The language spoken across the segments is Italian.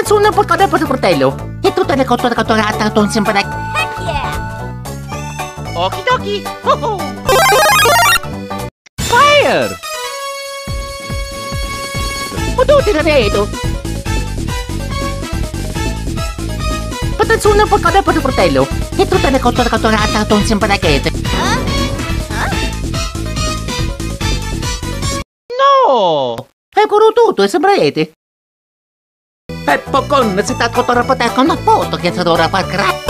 Attenzione, portare per il fratello. E tutte le cotture catturate sono sempre... Heck yeah! Okidoki! Oh oh! Fire! Potuti la vedo! Attenzione, portare per il fratello. E tutte le cotture catturate sono sempre racchette. No! Eccolo tutto, e sembrate. Peppo con si sta contando poter con una foto che si dovrà far crack.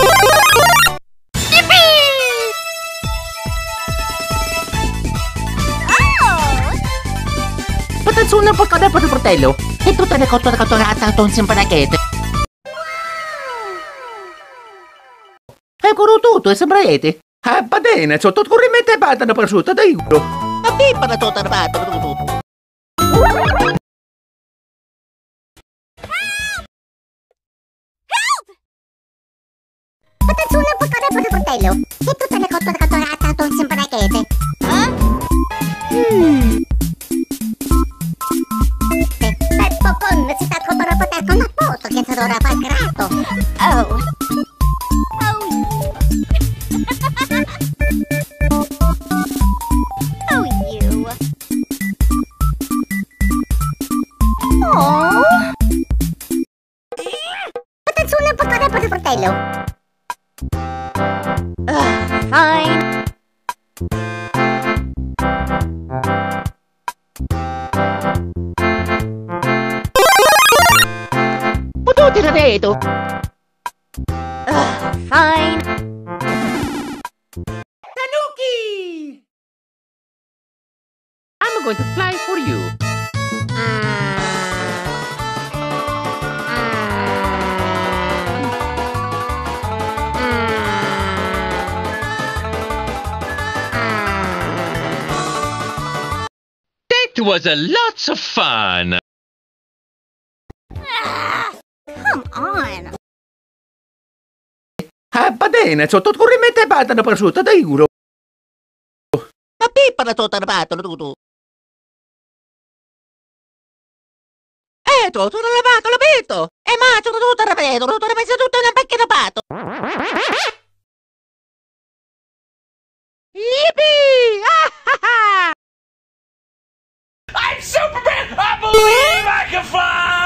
Attenzione, portare per il fratello. E tutte le cotture catturate sono sempre racchette. Eccolo tutto, e sembrate. Va bene, sotto corrimente battono prosciutto, dai uno. La pipa da tutta la battono tutto. Attenzione, portare per il fratello. E tutte le cotture catturate sono sempre racchette. Peppo con si sta contando poter con una foto che si dovrà far crack. Oh. Oh, you. Oh. Attenzione, portare per il fratello. Fine. Potuti la vedo. Fine. Tanuki! I'm going to fly for you. It was a lots of fun! Come on. Va bene, sotto corrimente battono prosciutto, dai uno. La pipa da tutta la battono tutto. Tutto lavato, l'ho visto! E mangio tutto la vedo, tutto la messa tutto nel becchio da pato! Yippee! I'm Superman! I believe I can fly!